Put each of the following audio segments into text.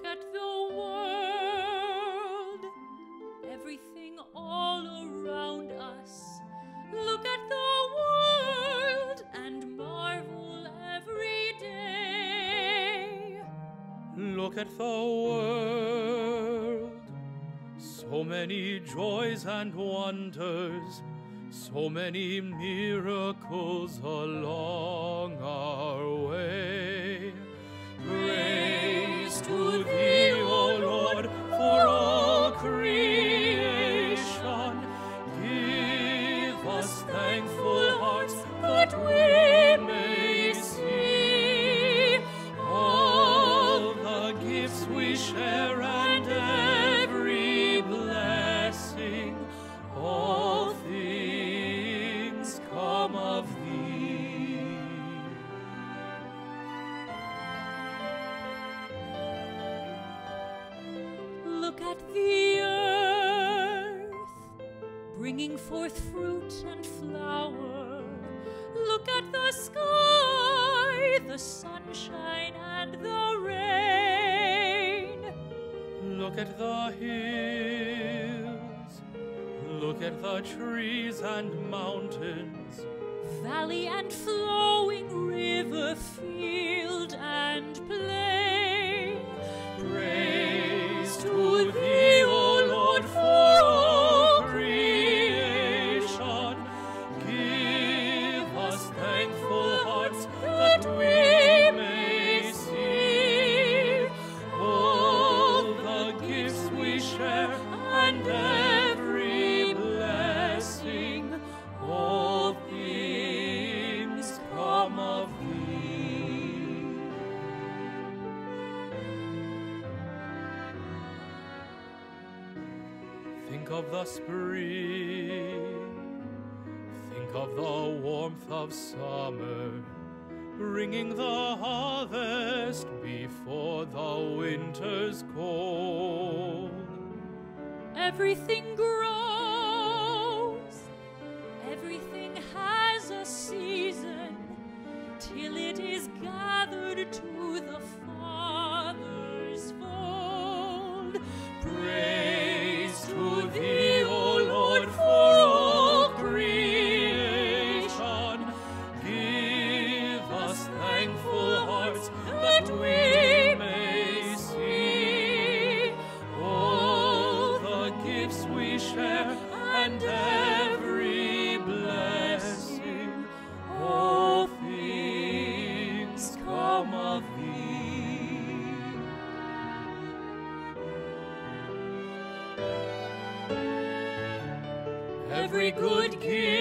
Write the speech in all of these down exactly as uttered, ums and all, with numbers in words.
Look at the world, everything all around us. Look at the world and marvel every day. Look at the world, so many joys and wonders, so many miracles along our way. Praise to thee, O Lord, for all creation. Give us thankful hearts that we may see all the gifts we share and every blessing. All things come of thee. Look at the earth, bringing forth fruit and flower. Look at the sky, the sunshine and the rain. Look at the hills, look at the trees and mountains, Valley and flowing river, field and plain. praise to thee, O Lord, for all creation. Give us thankful hearts that we may see all the gifts we share and every blessing. All things come of thee. Think of the spring, think of the warmth of summer, bringing the harvest before the winter's cold. Everything grows, everything has a season, till it is gathered to the Father's fold. Praise to thee, O Lord, for all creation. Give us thankful hearts that we may see all the gifts we share and every blessing. All things come of thee. Every good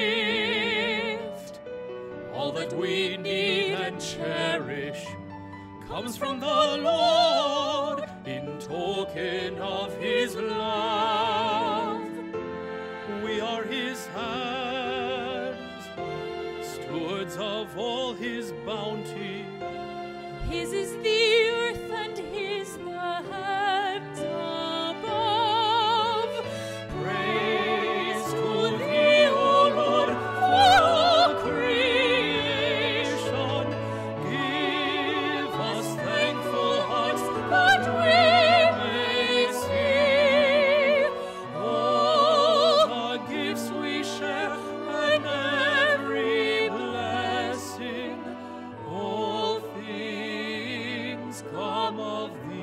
gift, all that we need and cherish, comes from the Lord in token of His love. We are His hands, stewards of all His bounty. His is the earth and His the heavens above. Praise to thee, O Lord, for all creation. Give us thankful hearts that we may see all the gifts we share and every blessing. All things come of thee.